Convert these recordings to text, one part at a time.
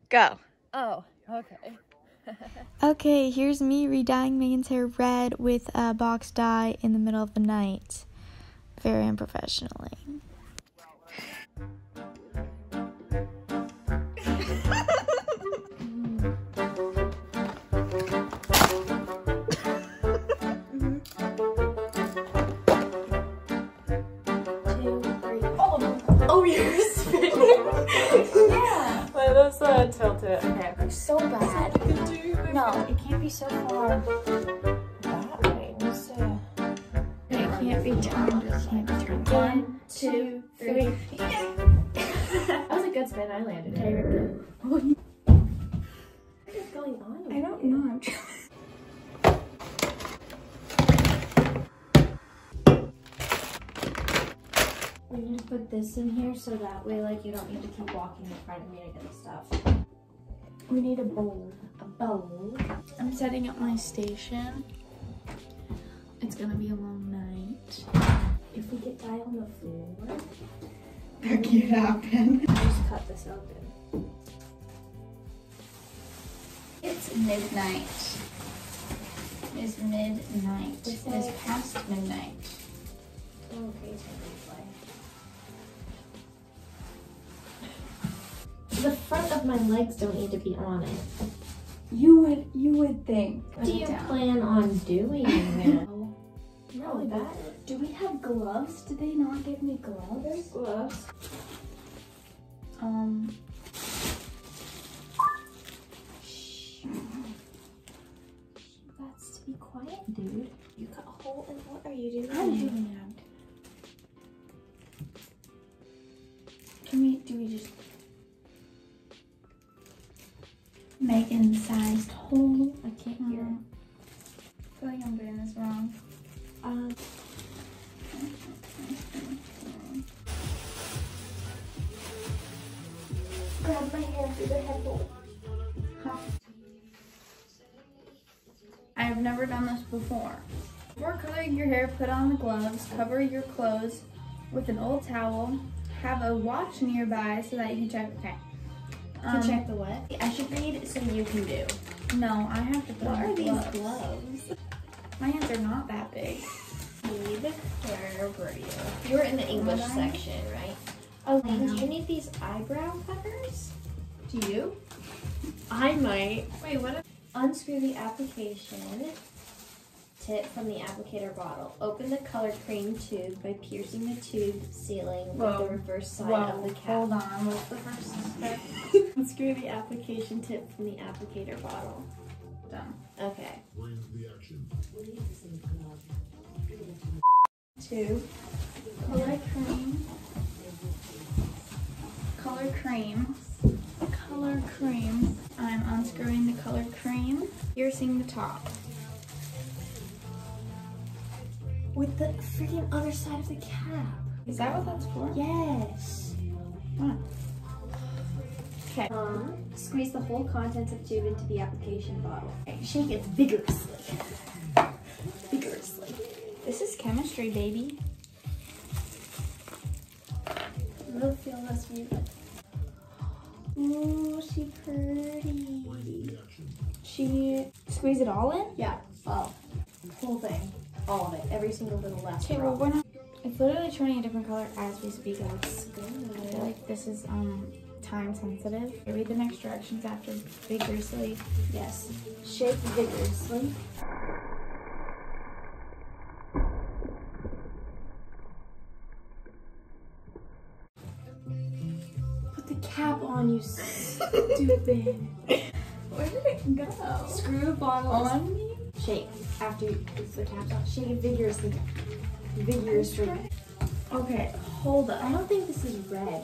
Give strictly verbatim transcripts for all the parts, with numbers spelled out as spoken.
Go. Oh, okay. Okay, here's me redying Megan's hair red with a box dye in the middle of the night. Very unprofessionally. Oh, you're spinning. Yeah. Wait, let's uh, tilt it. Okay. It's so bad. No, it can't be so far. That way. Let's see. It can't be turned. It can't be turned. One, two, three. That was a good spin. I landed it. What is going on? I don't know. I'm trying. We need to put this in here so that way, like, you don't need to keep walking in front of me to get the stuff. We need a bowl. A bowl. I'm setting up my station. It's gonna be a long night. If we get dye on the floor, That can't happen. just cut this open. It's midnight. It is midnight. It is past midnight. Okay, so replay. The front of my legs don't need to be on it. You would, you would think. What do you plan on doing now? No, that. Do we have gloves? Did they not give me gloves? Gloves. Um. That's to be quiet, dude. You cut a hole in what are you doing? I'm doing it. Can we, do we just Megan-sized hole? I can't hear it. I feel like I'm doing this wrong. Um, grab my hair through the head hole. Huh. I've never done this before. Before coloring your hair, put on the gloves, cover your clothes with an old towel, have a watch nearby so that you can check. Okay. To check the what? I should read so you can do. No, I have to put What on are the these gloves. gloves? My hands are not that big. Need where were you? You were in the English Am I? section, right? Oh, Lane, do No. you need these eyebrow cutters? Do you? I might. Wait, what? If Unscrew the application tip from the applicator bottle. Open the color cream tube by piercing the tube sealing Whoa. with the reverse side Whoa, of the cap. hold on. What's the first step? Unscrew the application tip from the applicator bottle. Done. Okay. Two. Color cream. Color cream. Color cream. I'm unscrewing the color cream. Piercing the top. With the freaking other side of the cap. Is that what that's for? Yes. Huh. Okay. Um, squeeze the whole contents of tube into the application bottle. Okay, shake it vigorously. Vigorously. This is chemistry, baby. It'll feel less weird. Ooh, she pretty. She squeeze it all in? Yeah, well, whole thing. All of it. Every single little last Okay, well drop. we're not. It's literally turning a different color as we speak. And it's Good. I feel like this is um time sensitive. Read the next directions after vigorously. Yes. Shake vigorously. Put the cap on, you stupid. Where did it go? Screw bottle On me? Shake after you put the caps on. Shake it vigorously. Vigorously. Okay, hold I up. don't think this is red.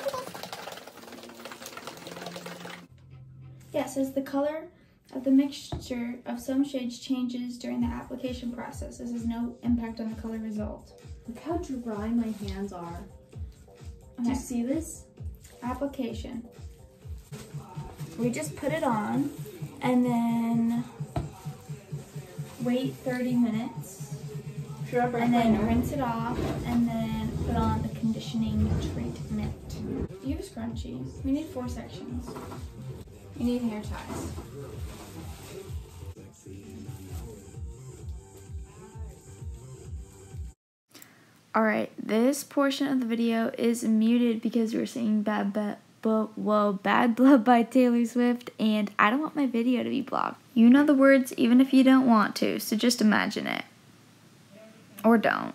Yeah, it says the color of the mixture of some shades changes during the application process. This has no impact on the color result. Look how dry my hands are. Do Okay. you see this? Application. We just put it on and then wait thirty minutes and then rinse it off and then put on the conditioning treatment. Do you have scrunchies? We need four sections. You need hair ties. Alright, this portion of the video is muted because we're singing Bad Bad Whoa, Bad Blood by Taylor Swift, and I don't want my video to be blocked. You know the words even if you don't want to, so just imagine it. Or don't.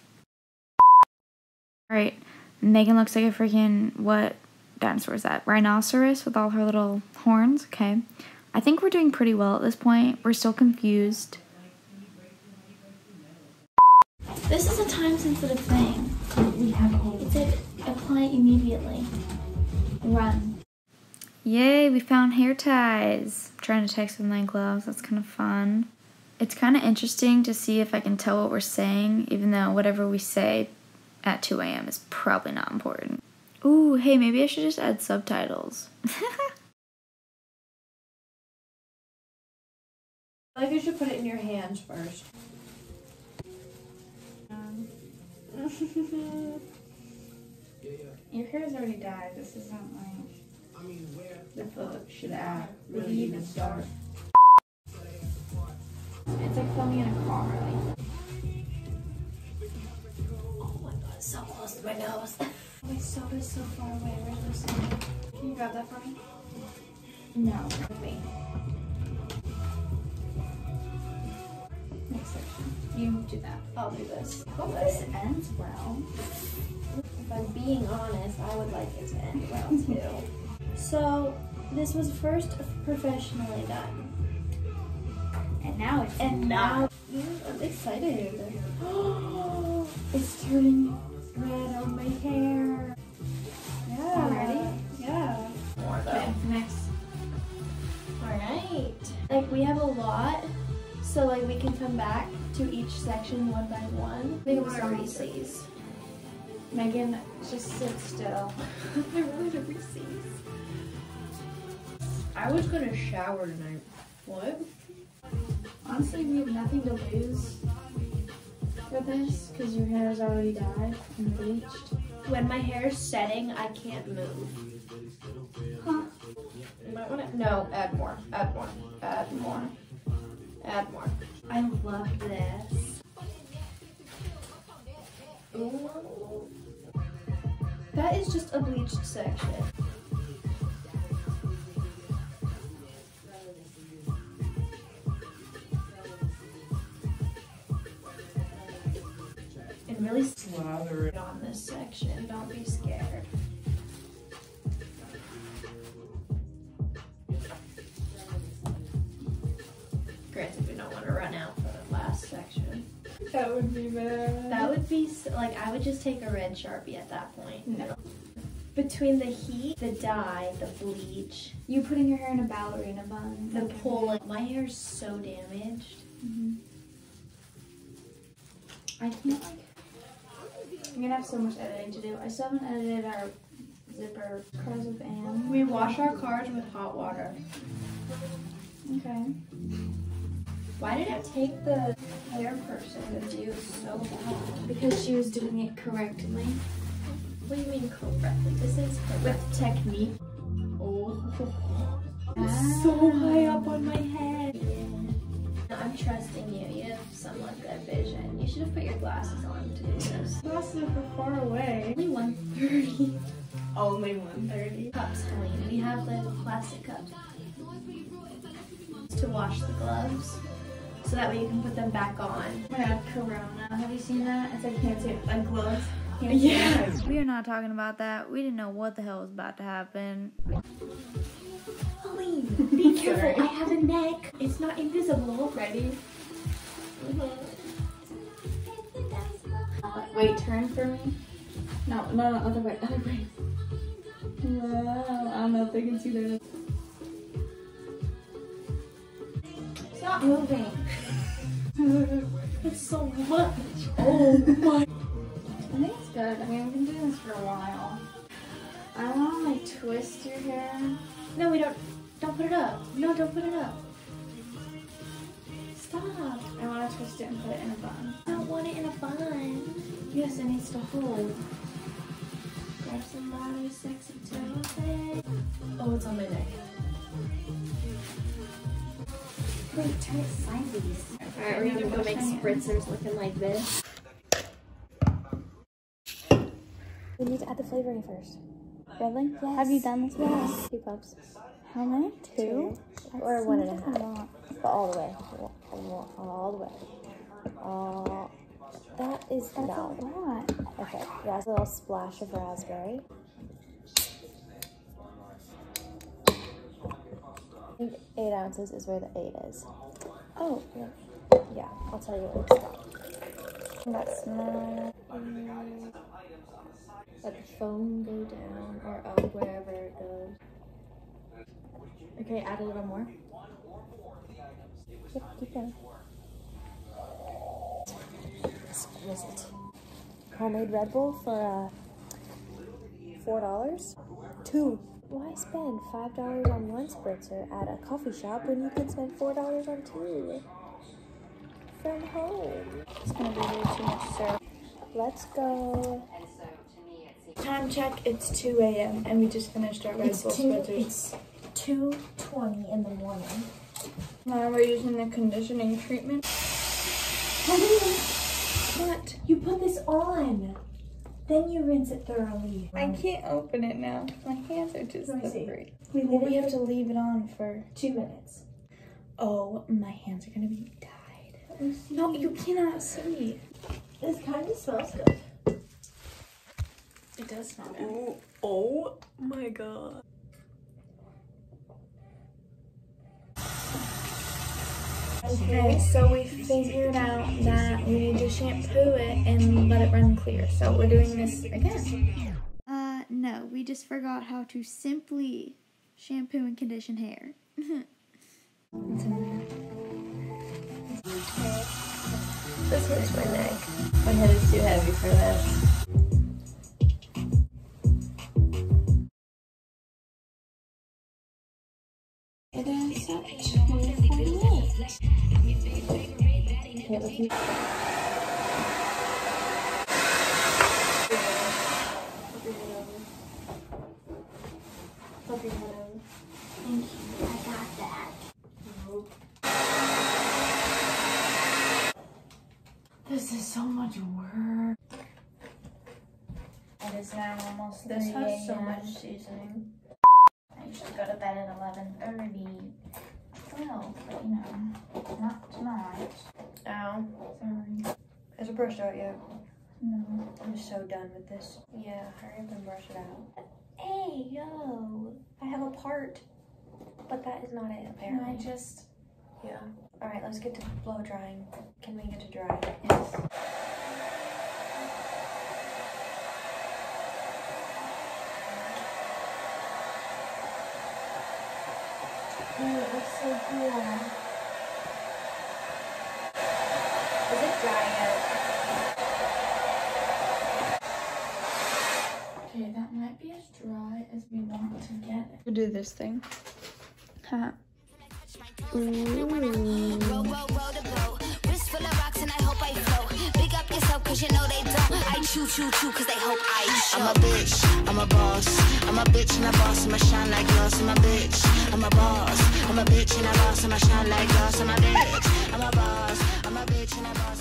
Alright, Megan looks like a freaking, what dinosaur is that? Rhinoceros with all her little horns, okay. I think we're doing pretty well at this point. We're still confused. This is a time-sensitive thing. We have hope. It said apply immediately. Run. Yay, we found hair ties. I'm trying to text with my gloves. That's kind of fun. It's kind of interesting to see if I can tell what we're saying, even though whatever we say at two A M is probably not important. Ooh, hey, maybe I should just add subtitles. I think you should put it in your hands first. Um, your hair is already dyed. This isn't like the book should act really even start. It's like filming in a car. Like. Oh my god, it's so close to my nose. My soap is so far away. Where's my soap? Can you grab that for me? No, wait. Next section. You do that. I'll do this. Hope this ends well. If I'm being honest, I would like it to end well too. So, this was first professionally done. And now it's And now, yeah, I'm excited. It's turning red on my hair. Yeah. You ready? Yeah. More though. Okay, next. Alright. Like, we have a lot, so like we can come back to each section one by one. I think What it's are Reese's. Megan, just sit still. I really do Reese's. I was gonna shower tonight. What? Honestly, we have nothing to lose with this because your hair is already dyed and bleached. When my hair is setting, I can't move. Huh? You might wanna, no, add more, add more, add more, add more. I love this. Ooh. That is just a bleached section. And really slather it on this section, don't be scared. Granted, we don't want to run out for the last section. That would be bad. That would be, so, like, I would just take a red Sharpie at that point. No. Between the heat, the dye, the bleach, You putting your hair in a ballerina bun. the pulling, my hair's so damaged. Mm-hmm. I can't like. I'm gonna have so much editing to do. I still haven't edited our zipper cars with Anne. We wash our cars with hot water. Okay. Why did it take the hair person to do so long? Because she was doing it correctly. What do you mean correctly? This is correct. With technique. Oh, Ah. it's so high up on my head. Yeah. I'm trusting you. You have somewhat good vision. You should have put your glasses on to do this. Glasses are far away. Only one thirty. Only one thirty. Cups, Helene. We have the plastic cups to wash the gloves, so that way you can put them back on. Oh my god, Corona. Have you seen that? It's like hand sanitizer, like gloves. Hand Yeah. sanitizer. We are not talking about that. We didn't know what the hell was about to happen. Helene, be careful. Sorry. I have a neck. It's not invisible. Ready? Wait, turn for me. No, no, no, other way, other way. Wow, I don't know if they can see that. Stop moving. It's so much. Oh my. I think it's good. I mean, we can do this for a while. I want to like twist your hair. No, we don't. Don't put it up. No, don't put it up. Stop. I want to twist it and put it in a bun. I don't want it in a bun. Yes, it needs to hold. Grab some more sexy toes. Oh, it's on my neck. Wait, try it sideways. Alright, we're gonna go make spritzers looking like this. We need to add the flavoring first. Really? Yes. Have you done this yet? Yes. Two cups. How many? Two? Two. That Or one and a seems half. like a lot. But all the way. All, all the way. All. That is That's no. a lot. Okay. Yeah, it's a little splash of raspberry. I think eight ounces is where the eight is. Oh, yeah. Yeah, I'll tell you when to stop. That's not. Let the foam go down or up wherever it goes. Okay, add a little more. Yep, keep going. Exquisite. Homemade Red Bull for uh, four dollars. Two. Why spend five dollars on one spritzer at a coffee shop when you can spend four dollars on two from home? It's gonna be way too much syrup. Let's go. Time check, it's two A M and we just finished our Red It's Bull two. spritzers. It's two twenty in the morning. Now we're using the conditioning treatment. What? You put this on, then you rinse it thoroughly. I can't open it now. My hands are just Let me see. slippery. We, well, we have to leave it on for Two minutes. Oh, my hands are gonna be dyed. No, you cannot see. This kind of smells good. It does smell good. Ooh, oh my god. Okay, so we figured out that we need to shampoo it and let it run clear. So we're doing this again. Uh, no, we just forgot how to simply shampoo and condition hair. What's in there? This hurts my neck. My head is too heavy for this. It is such beautiful. Okay, let's use Flip your head over. Thank you. I got that. This is so much work. It is now almost This three has so a m much seasoning. I usually go to bed at eleven thirty. Well, but you know, not tonight. Ow. Sorry. Is it brushed out yet? No. I'm so done with this. Yeah, hurry up and brush it out. Hey, yo. I have a part. But that is not it, Can apparently. I just... Yeah. Alright, let's get to blow drying. Can we get to dry? Yes. Oh, it looks so cool. Is it dry yet? Okay, that might be as dry as we want to get it. We'll do this thing. Huh. Row, row, row the boat. Wrist full of rocks and I hope I float. Big up yourself cause you know they don't. I choo choo choo cause they hope I show. I'm a bitch, I'm a boss. I'm a bitch and a boss, I'ma shine like glass. I'm a bitch, I'm a boss. I'm a bitch and a boss, I'ma shine like glass. I'm a bitch, I'm a boss. I'm a bitch and a boss.